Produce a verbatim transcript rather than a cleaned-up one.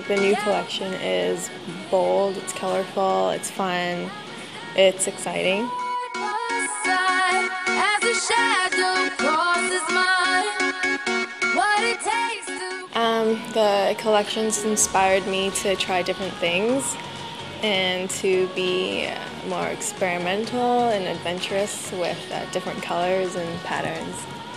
The new collection is bold, it's colorful, it's fun, it's exciting. Um, the collections inspired me to try different things and to be more experimental and adventurous with uh, different colors and patterns.